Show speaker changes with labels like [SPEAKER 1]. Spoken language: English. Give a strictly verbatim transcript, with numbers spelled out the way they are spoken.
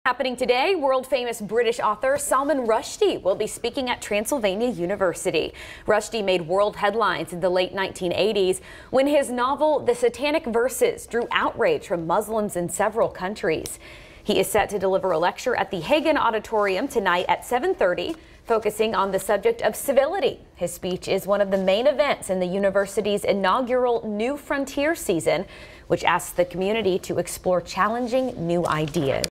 [SPEAKER 1] Happening today, world-famous British author Salman Rushdie will be speaking at Transylvania University. Rushdie made world headlines in the late nineteen eighties when his novel The Satanic Verses drew outrage from Muslims in several countries. He is set to deliver a lecture at the Hagen Auditorium tonight at seven thirty, focusing on the subject of civility. His speech is one of the main events in the university's inaugural New Frontier season, which asks the community to explore challenging new ideas.